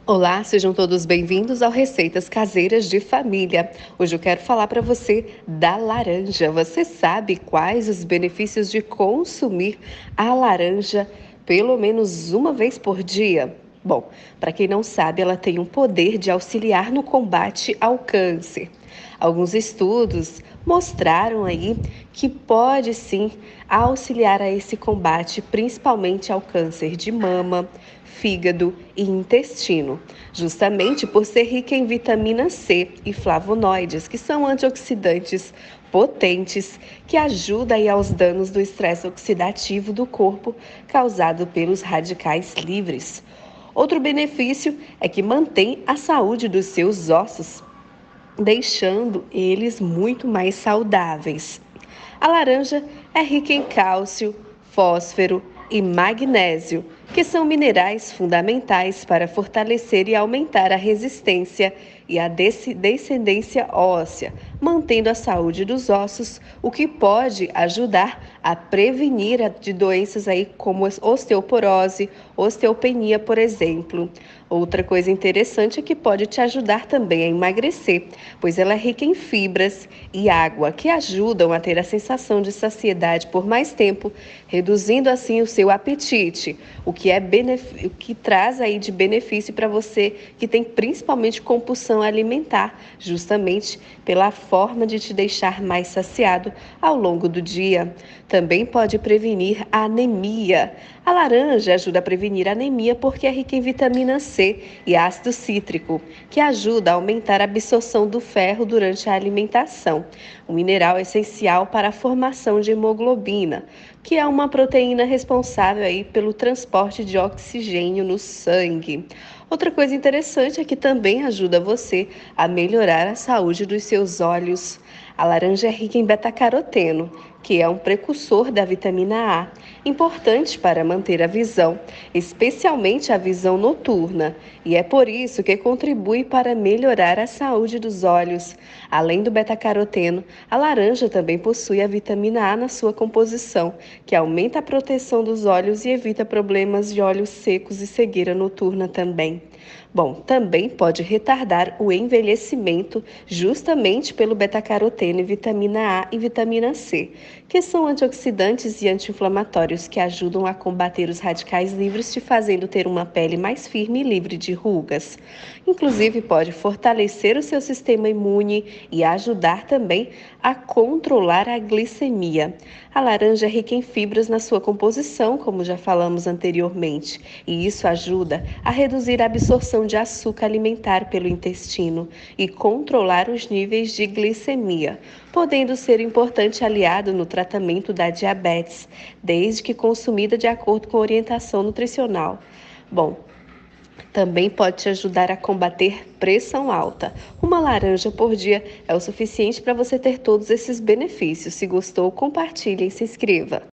Olá, sejam todos bem-vindos ao Receitas Caseiras de Família. Hoje eu quero falar para você da laranja. Você sabe quais os benefícios de consumir a laranja pelo menos uma vez por dia? Bom, para quem não sabe, ela tem um poder de auxiliar no combate ao câncer. Alguns estudos mostraram aí que pode sim auxiliar a esse combate, principalmente ao câncer de mama, fígado e intestino, justamente por ser rica em vitamina C e flavonoides, que são antioxidantes potentes que ajudam aí aos danos do estresse oxidativo do corpo causado pelos radicais livres. Outro benefício é que mantém a saúde dos seus ossos, deixando eles muito mais saudáveis. A laranja é rica em cálcio, fósforo e magnésio, que são minerais fundamentais para fortalecer e aumentar a resistência e a descendência óssea, mantendo a saúde dos ossos, o que pode ajudar a prevenir de doenças aí como osteoporose, osteopenia, por exemplo. Outra coisa interessante é que pode te ajudar também a emagrecer, pois ela é rica em fibras e água, que ajudam a ter a sensação de saciedade por mais tempo, reduzindo assim o seu apetite, o que traz aí de benefício para você que tem principalmente compulsão alimentar, justamente pela forma de te deixar mais saciado ao longo do dia. Também pode prevenir a anemia. A laranja ajuda a prevenir a anemia porque é rica em vitamina C e ácido cítrico, que ajuda a aumentar a absorção do ferro durante a alimentação. O mineral é essencial para a formação de hemoglobina, que é uma proteína responsável aí pelo transporte de oxigênio no sangue. Outra coisa interessante é que também ajuda você a melhorar a saúde dos seus olhos. A laranja é rica em beta-caroteno, que é um precursor da vitamina A, importante para manter a visão, especialmente a visão noturna, e é por isso que contribui para melhorar a saúde dos olhos. Além do beta-caroteno, a laranja também possui a vitamina A na sua composição, que aumenta a proteção dos olhos e evita problemas de olhos secos e cegueira noturna também. Bom, também pode retardar o envelhecimento justamente pelo beta-caroteno e vitamina A e vitamina C, que são antioxidantes e anti-inflamatórios que ajudam a combater os radicais livres, te fazendo ter uma pele mais firme e livre de rugas. Inclusive, pode fortalecer o seu sistema imune e ajudar também a controlar a glicemia. A laranja é rica em fibras na sua composição, como já falamos anteriormente, e isso ajuda a reduzir a absorção de açúcar alimentar pelo intestino e controlar os níveis de glicemia, podendo ser um importante aliado no tratamento da diabetes, desde que consumida de acordo com a orientação nutricional. Bom, também pode te ajudar a combater pressão alta. Uma laranja por dia é o suficiente para você ter todos esses benefícios. Se gostou, compartilhe e se inscreva.